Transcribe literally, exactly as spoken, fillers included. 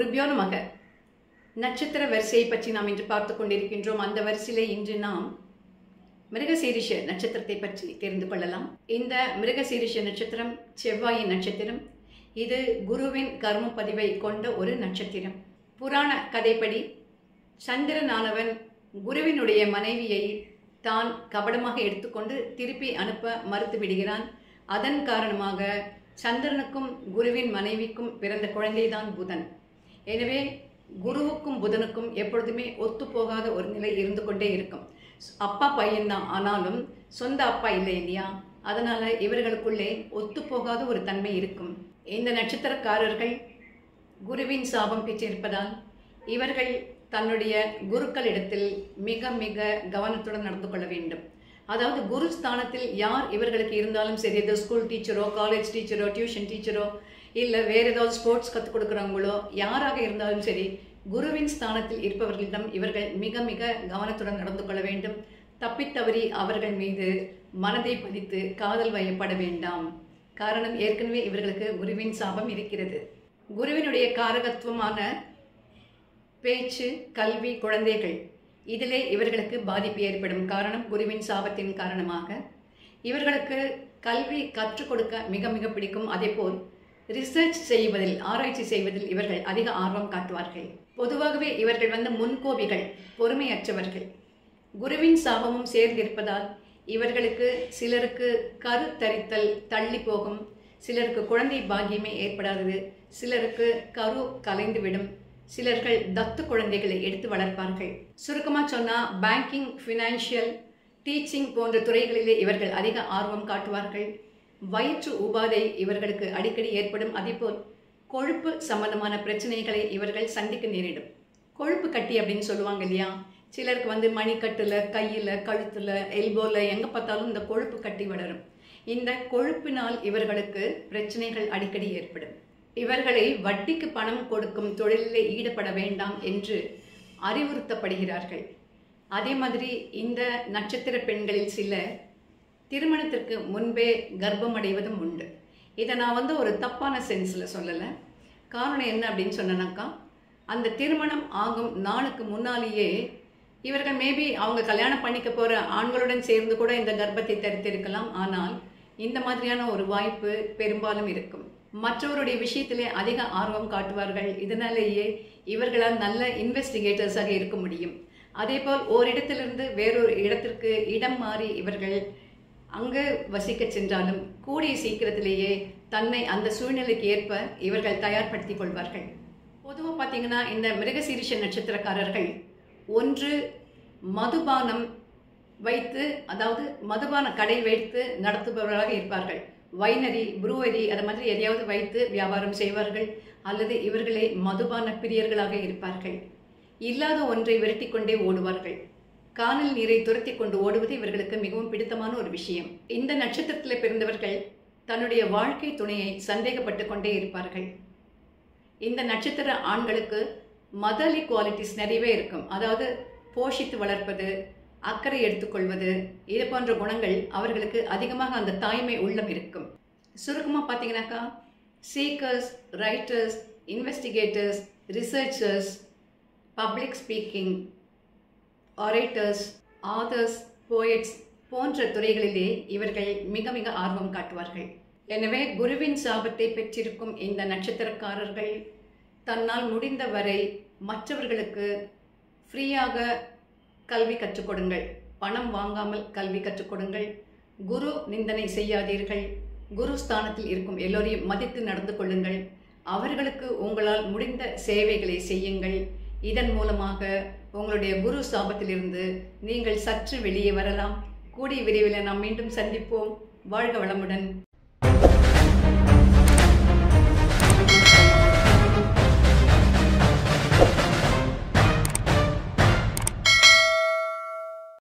குருபியோ நமக. நட்சத்திர வரிசையை பற்றி நாம் இன்று பார்த்து கொண்டிருக்கின்றோம். அந்த வரிசையிலே இன்று நாம் மிருகசீரிஷ நட்சத்திரத்தை பற்றி தெரிந்து கொள்ளலாம். இந்த மிருகசீரிஷ நட்சத்திரம் செவ்வாயின் நட்சத்திரம். இது குருவின் கர்ம பதிவை கொண்ட ஒரு நட்சத்திரம். புராண கதைப்படி சந்திரனானவன் குருவினுடைய மனைவியை தான் கபடமாக எடுத்துக்கொண்டு திருப்பி அனுப்ப மறுத்து விடுகிறான். அதன் காரணமாக சந்திரனுக்கும் குருவின் மனைவிக்கும் பிறந்த குழந்தைதான் புதன். எனவே குருவுக்கும் புதனுக்கும் எப்பொழுதுமே ஒத்துப்போகாத ஒரு நிலை இருந்து கொண்டே இருக்கும். அப்பா பையன்தான், ஆனாலும் சொந்த அப்பா இல்லை இல்லையா? அதனால இவர்களுக்குள்ளே ஒத்துப்போகாத ஒரு தன்மை இருக்கும். இந்த நட்சத்திரக்காரர்கள் குருவின் சாபம் பெற்றிருப்பதால் இவர்கள் தன்னுடைய குருக்களிடத்தில் மிக மிக கவனத்துடன் நடந்து கொள்ள வேண்டும். அதாவது குரு ஸ்தானத்தில் யார் இவர்களுக்கு இருந்தாலும் சரி, ஏதோ ஸ்கூல் டீச்சரோ, காலேஜ் டீச்சரோ, டியூஷன் டீச்சரோ, இல்லை வேறு ஏதாவது ஸ்போர்ட்ஸ் கற்றுக் கொடுக்குறவங்களோ யாராக இருந்தாலும் சரி, குருவின் ஸ்தானத்தில் இருப்பவர்களிடம் இவர்கள் மிக மிக கவனத்துடன் நடந்து கொள்ள வேண்டும். தப்பித்தவறி அவர்கள் மீது மனதை பதித்து காதல் வயப்பட வேண்டாம். காரணம், ஏற்கனவே இவர்களுக்கு குருவின் சாபம் இருக்கிறது. குருவினுடைய காரகத்துவமான பேச்சு, கல்வி, குழந்தைகள், இதிலே இவர்களுக்கு பாதிப்பு ஏற்படும். காரணம், குருவின் சாபத்தின் காரணமாக இவர்களுக்கு கல்வி கற்றுக் கொடுக்க மிக மிக பிடிக்கும். அதேபோல் ரிசர்ச் செய்வதில், ஆராய்ச்சி செய்வதில் இவர்கள் அதிக ஆர்வம் காட்டுவார்கள். பொதுவாகவே இவர்கள் வந்து முன்கோபிகள், பொறுமையற்றவர்கள். குருவின் சாபமும் சேர்ந்திருப்பதால் இவர்களுக்கு சிலருக்கு கருத்தரித்தல் தள்ளி போகும், சிலருக்கு குழந்தை பாக்கியமே ஏற்படாதது, சிலருக்கு கரு கலைந்துவிடும், சிலர்கள் தத்து குழந்தைகளை எடுத்து வளர்ப்பார்கள். சுருக்கமாக சொன்னால் பேங்கிங், ஃபினான்ஷியல், டீச்சிங் போன்ற துறைகளிலே இவர்கள் அதிக ஆர்வம் காட்டுவார்கள். வயிற்று உபாதை இவர்களுக்கு அடிக்கடி ஏற்படும். அதேபோல் கொழுப்பு சம்பந்தமான பிரச்சனைகளை இவர்கள் சந்திக்க நேரிடும். கொழுப்பு கட்டி அப்படின்னு சொல்லுவாங்க இல்லையா? சிலருக்கு வந்து மணிக்கட்டில், கையில், கழுத்தில், எல்போவில் எங்கே பார்த்தாலும் இந்த கொழுப்பு கட்டி வளரும். இந்த கொழுப்பினால் இவர்களுக்கு பிரச்சனைகள் அடிக்கடி ஏற்படும். இவர்களை வட்டிக்கு பணம் கொடுக்கும் தொழிலில் ஈடுபட வேண்டாம் என்று அறிவுறுத்தப்படுகிறார்கள். அதே மாதிரி இந்த நட்சத்திர பெண்களில் சிலர் திருமணத்திற்கு முன்பே கர்ப்பம் அடைவதும் உண்டு. இதை நான் வந்து ஒரு தப்பான சென்ஸில் சொல்லலை. காரணம் என்ன அப்படின்னு சொன்னனாக்கா, அந்த திருமணம் ஆகும் நாளுக்கு முன்னாலேயே இவர்கள் மேபி அவங்க கல்யாணம் பண்ணிக்க போகிற ஆண்களுடன் சேர்ந்து கூட இந்த கர்ப்பத்தை தரித்திருக்கலாம். ஆனால் இந்த மாதிரியான ஒரு வாய்ப்பு பெரும்பாலும் இருக்கும். மற்றவருடைய விஷயத்திலே அதிக ஆர்வம் காட்டுவார்கள். இதனாலேயே இவர்களால் நல்ல இன்வெஸ்டிகேட்டர்ஸாக இருக்க முடியும். அதேபோல் ஓரிடத்திலிருந்து வேறொரு இடத்திற்கு இடம் மாறி இவர்கள் அங்கு வசிக்க சென்றாலும் கூடிய சீக்கிரத்திலேயே தன்னை அந்த சூழ்நிலைக்கு ஏற்ப இவர்கள் தயார்படுத்திக் கொள்வார்கள். பொதுவாக பார்த்தீங்கன்னா இந்த மிருகசீரிஷ நட்சத்திரக்காரர்கள் ஒன்று மதுபானம் வைத்து, அதாவது மதுபான கடை வைத்து நடத்துபவர்களாக இருப்பார்கள். வைனரி, ப்ரூவரி, அது மாதிரி எதையாவது வைத்து வியாபாரம் செய்வார்கள். அல்லது இவர்களே மதுபான பிரியர்களாக இருப்பார்கள். இல்லாத ஒன்றை விரட்டி கொண்டே ஓடுவார்கள். கானல் நீரை துரத்தி கொண்டு ஓடுவது இவர்களுக்கு மிகவும் பிடித்தமான ஒரு விஷயம். இந்த நட்சத்திரத்தில் பிறந்தவர்கள் தன்னுடைய வாழ்க்கை துணையை சந்தேகப்பட்டு கொண்டே இருப்பார்கள். இந்த நட்சத்திர ஆண்களுக்கு மதர்லி குவாலிட்டிஸ் நிறையவே இருக்கும். அதாவது போஷித்து வளர்ப்பது, அக்கறை எடுத்துக்கொள்வது, இது போன்ற குணங்கள் அவர்களுக்கு அதிகமாக அந்த தாய்மை உள்ளம் இருக்கும். சுருக்கமாக பார்த்தீங்கன்னாக்கா, seekers, writers, investigators, researchers, public speaking, orators, authors, poets போன்ற துறைகளிலே இவர்கள் மிக மிக ஆர்வம் காட்டுவார்கள். எனவே குருவின் சாபத்தை பெற்றிருக்கும் இந்த நட்சத்திரக்காரர்கள் தன்னால் முடிந்த வரை மற்றவர்களுக்கு ஃப்ரீயாக கல்வி கற்றுக் கொடுங்கள். பணம் வாங்காமல் கல்வி கற்றுக் கொடுங்கள். குரு நிந்தனை செய்யாதீர்கள். குரு ஸ்தானத்தில் இருக்கும் எல்லோரையும் மதித்து நடந்து கொள்ளுங்கள். அவர்களுக்கு உங்களால் முடிந்த சேவைகளை செய்யுங்கள். இதன் மூலமாக உங்களுடைய குரு சாபத்திலிருந்து நீங்கள் சற்று வெளியே வரலாம். கூடிய விரைவில் நாம் மீண்டும் சந்திப்போம். வாழ்க வளமுடன்.